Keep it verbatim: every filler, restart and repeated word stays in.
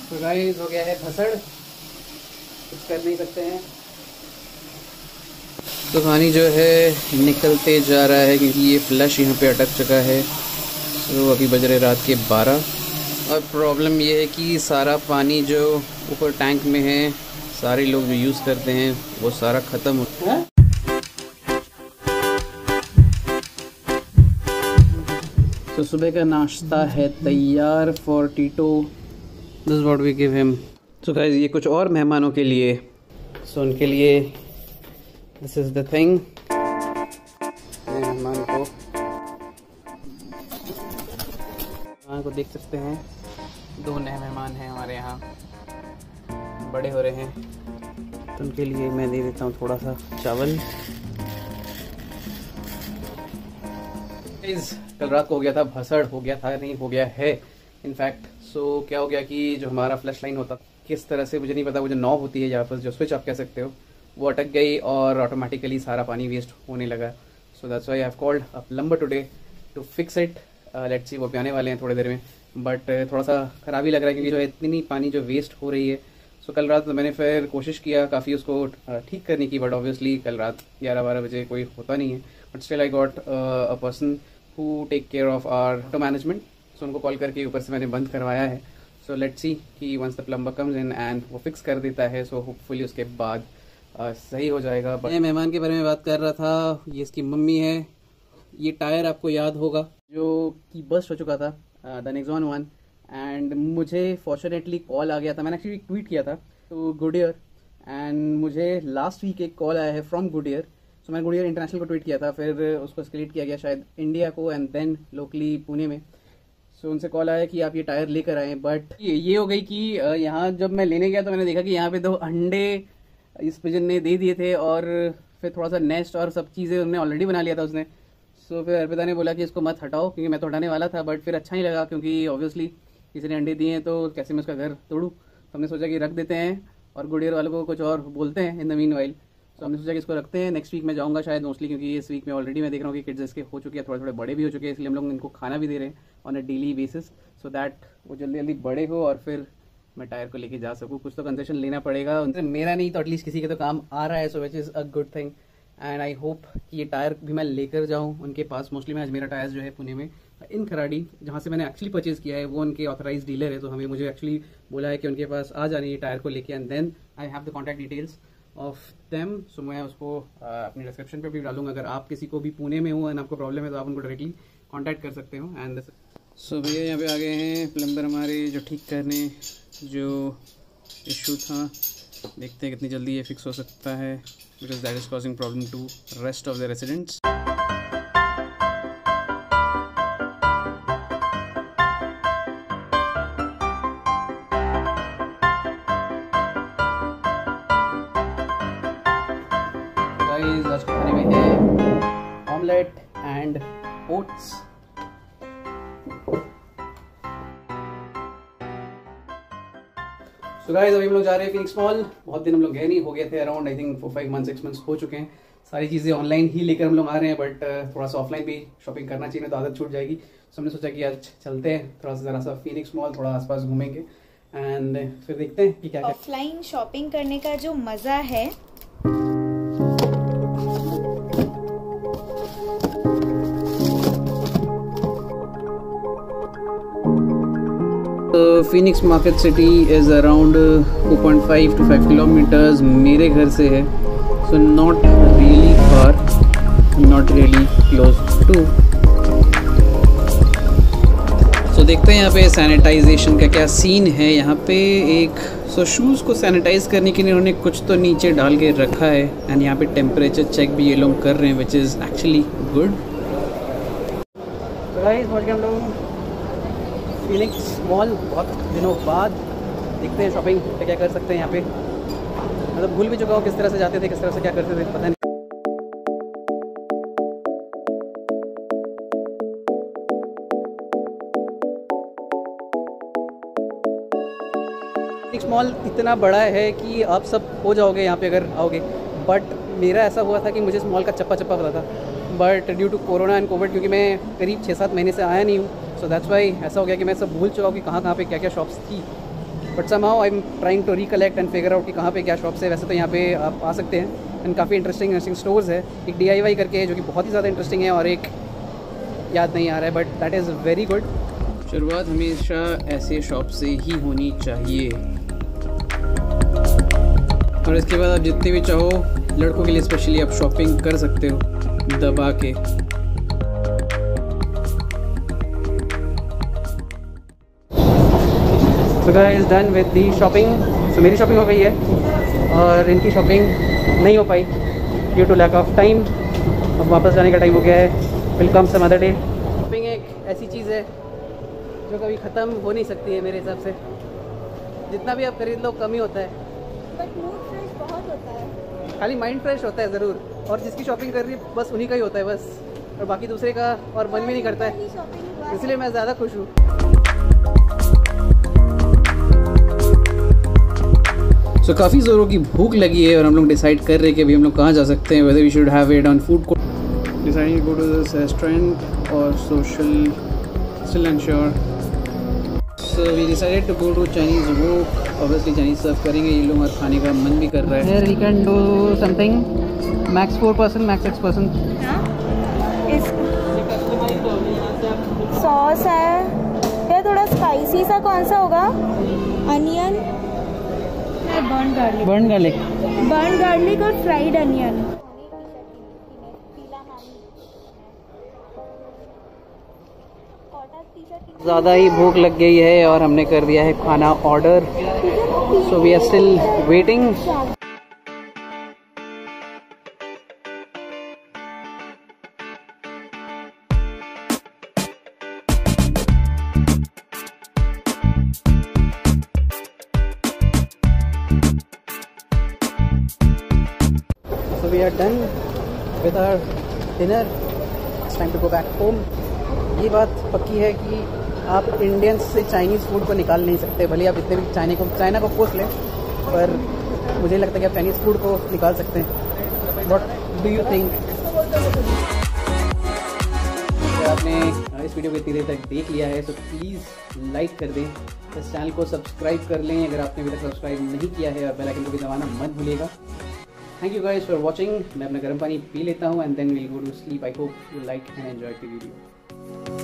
तो गाइस हो गया है भसड़, कुछ कर नहीं सकते हैं। तो पानी जो है निकलते जा रहा है क्योंकि ये फ्लश यहाँ पे अटक चुका है। तो अभी बज रहे रात के बारह और प्रॉब्लम ये है कि सारा पानी जो ऊपर टैंक में है सारे लोग जो यूज़ करते हैं वो सारा ख़त्म हो गया है। तो सुबह का नाश्ता है तैयार for Tito. This what we give him. So guys ये कुछ और मेहमानों के लिए, सो so, उनके लिए दिस इज़ द थिंग। मेहमान को मेहमान को देख सकते हैं, दो नए मेहमान हैं हमारे यहाँ, बड़े हो रहे हैं, तो उनके लिए मैं दे देता हूँ थोड़ा सा चावल। कल रात को हो गया था भसड़, हो गया था नहीं हो गया है इनफैक्ट। सो so, क्या हो गया कि जो हमारा फ्लैश लाइन होता किस तरह से मुझे नहीं पता, वो जो नॉब होती है या फिर जो स्विच आप कह सकते हो वो अटक गई और ऑटोमेटिकली सारा पानी वेस्ट होने लगा। So that's why I have called a plumber today to fix it. Let's see वो भी आने वाले हैं थोड़ी देर में, बट uh, थोड़ा सा ख़राब ही लग रहा है क्योंकि जो इतनी पानी जो वेस्ट हो रही है। सो so, कल रात मैंने फिर कोशिश किया काफ़ी उसको ठीक करने की, बट ऑब्वियसली कल रात ग्यारह बारह बजे कोई होता नहीं है। But still I got a person who take care of our auto management. So उनको कॉल करके ऊपर से मैंने बंद करवाया है। सो लेट्स सी कि once the plumber comes in and वो फिक्स कर देता है, सो so होपफुली उसके बाद uh, सही हो जाएगा। बट मैं मेहमान के बारे में बात कर रहा था, ये इसकी मम्मी है। ये टायर आपको याद होगा जो कि बस्ट हो चुका था, द नेक्सॉन वन, एंड मुझे फॉर्चुनेटली कॉल आ गया था। मैंने एक्चुअली ट्वीट किया था तो गुडियर, एंड मुझे लास्ट वीक एक कॉल आया है फ्रॉम गुडियर। सो मैंने गुडियर इंटरनेशनल को ट्वीट किया था, फिर उसको एस्केलेट किया गया शायद इंडिया को एंड देन लोकली पुणे में। सो so, उनसे कॉल आया कि आप ये टायर लेकर आए, बट ये, ये हो गई कि यहाँ जब मैं लेने गया तो मैंने देखा कि यहाँ पे दो अंडे इस पिजन ने दे दिए थे और फिर थोड़ा सा नेस्ट और सब चीज़ें उन्होंने ऑलरेडी बना लिया था उसने। सो so, फिर अर्पिता ने बोला कि इसको मत हटाओ क्योंकि मैं तो हटाने वाला था, बट फिर अच्छा नहीं लगा क्योंकि ऑब्वियसली किसी ने अंडे दिए हैं तो कैसे मैं उसका घर तोड़ूँ। तो हमने सोचा कि रख देते हैं और गुडियर वालों को कुछ और बोलते हैं इन द मीन वाइल। तो हमने सोचा कि इसको रखते हैं। नेक्स्ट वीक मैं जाऊँगा शायद मोस्टली, क्योंकि इस वीक में ऑलरेडी मैं देख रहा हूँ कि किड्स इसके हो चुके हैं, थोड़े थोड़े बड़े भी हो चुके हैं, इसलिए हम लोग इनको खाना भी दे रहे हैं on a daily basis, so that वो जल्दी जल्दी बड़े हो और फिर मैं टायर को लेके जा सकूँ। कुछ तो कंसेशन लेना पड़ेगा उनसे, मेरा नहीं तो एटलीस्ट किसी के तो काम आ रहा है, so which is a good thing. And I hope कि ये टायर भी मैं लेकर जाऊँ उनके पास। मोस्टली मैं आज मेरा टायर जो है पुणे में इन खराड़ी, जहाँ से मैंने एक्चुअली परचेज़ किया है, वो उनके ऑथराइज डीलर है, तो हमें मुझे एक्चुअली बोला है कि उनके पास आ जाने ये टायर को लेके, and then I have the contact details of them. So मैं उसको uh, अपनी डिस्क्रिप्शन पे भी डालूंगा। अगर आप किसी को भी पुणे में हो एंड आपको प्रॉब्लम है तो आप उनको डायरेक्टली कॉन्टैक्ट कर सकते हो। एंड सो भैया यहाँ पे आ गए हैं प्लम्बर हमारे जो ठीक करने जो इशू था। देखते हैं कितनी जल्दी ये फिक्स हो सकता है, because that is causing problem to rest of the residents. आज खाने में है omelette and oats. So guys अभी हम लोग जा रहे हैं फिनिक्स मॉल। बहुत दिन हम लोग गए नहीं, हो गए थे around I think four five month six months हो चुके हैं। सारी चीज़ें ऑनलाइन ही लेकर हम लोग आ रहे हैं, बट थोड़ा सा ऑफलाइन भी शॉपिंग करना चाहिए, तो आदत छूट जाएगी। सो हमने सोचा कि आज चलते हैं थोड़ा सा ज़रा सा फिनिक्स मॉल, थोड़ा आसपास घूमेंगे एंड फिर देखते हैं कि क्या क्या। ऑफलाइन शॉपिंग करने का जो मज़ा है Phoenix Market City is around two point five to five kilometres मेरे घर से है, so not really far, not really close to. So देखते हैं यहाँ पे सैनिटाइजेशन का क्या सीन है यहाँ पे। एक सो so, शूज़ को सैनिटाइज करने के लिए उन्होंने कुछ तो नीचे डाल के रखा है, एंड यहाँ पे टेम्परेचर चेक भी ये लोग कर रहे हैं, विच इज़ एक्चुअली गुड। तो गाइस पहुँच गए हम लोग फिनिक्स मॉल बहुत दिनों बाद। देखते हैं शॉपिंग क्या क्या कर सकते हैं यहाँ पे। मतलब भूल भी चुका हूँ किस तरह से जाते थे, किस तरह से क्या करते थे, पता नहीं। फिनिक्स मॉल इतना बड़ा है कि आप सब हो जाओगे यहाँ पे अगर आओगे, बट मेरा ऐसा हुआ था कि मुझे इस मॉल का चप्पा चप्पा पता था, but due to corona and covid, क्योंकि मैं करीब छः सात महीने से आया नहीं हूँ, सो दैट्स वाई ऐसा हो गया कि मैं सब भूल चुका हूँ कि कहाँ कहाँ पे क्या क्या शॉप्स थी। But somehow I am trying to recollect and figure out कि कहाँ पे क्या शॉप्स है। वैसे तो यहाँ पे आप आ सकते हैं एंड काफ़ी इंटरेस्टिंग इंटरेस्टिंग स्टोर्स है। एक डी आई वाई करके है जो कि बहुत ही ज़्यादा इंटरेस्टिंग है, और एक याद नहीं आ रहा है but that is very good. शुरुआत हमेशा ऐसे शॉप से ही होनी चाहिए, और इसके बाद आप जितनी भी चाहो लड़कों के लिए स्पेशली आप शॉपिंग कर सकते हो दबा के। So guys, done with the shopping. So मेरी शॉपिंग हो गई है और इनकी शॉपिंग नहीं हो पाई due to lack of time. अब वापस जाने का टाइम हो गया है। Will come some other day. Shopping एक ऐसी चीज़ है जो कभी ख़त्म हो नहीं सकती है मेरे हिसाब से। जितना भी आप खरीद लो कम ही होता है, बट मूड फ्रेश बहुत होता है। खाली माइंड फ्रेश होता है ज़रूर, और जिसकी शॉपिंग कर रही है बस उन्हीं का ही होता है बस, और बाकी दूसरे का और मन भी नहीं करता है, इसलिए मैं ज़्यादा खुश हूँ। सो so, काफ़ी ज़ोरों की भूख लगी है और हम लोग डिसाइड कर रहे हैं कि अभी हम लोग कहाँ जा सकते हैं, whether we should have it on food court. Deciding go to this restaurant और Social still unsure. So we decided to go to Chinese. वो ऑब्वियसली चाइनीज़ सर्व करेंगे ये लोग और खाने का मन भी कर रहा है। Here we can do something max four person max six person. Sauce है या थोड़ा स्पाइसी सा कौन सा होगा? Onion, burn garlic, burn garlic burn garlic और फ्राइड अनियन। ज़्यादा ही भूख लग गई है और हमने कर दिया है खाना order. So we are still waiting. So we are done with our dinner. It's time to go back home. ये बात पक्की है कि आप इंडियंस से चाइनीज़ फूड को निकाल नहीं सकते, भले आप जितने भी चाइना को चाइना को पोस्ट लें, पर मुझे लगता है कि आप चाइनीज़ फूड को निकाल सकते हैं। What do you think? आपने इस वीडियो को इतनी देर तक देख लिया है तो प्लीज़ लाइक कर दें, इस चैनल को सब्सक्राइब कर लें अगर आपने अभी तक सब्सक्राइब नहीं किया है, और बेल आइकन को भी दबाना मत भूलिएगा। Thank you guys for watching. मैं अपना गर्म पानी पी लेता हूँ and then will go to sleep. I hope you like and enjoy the video.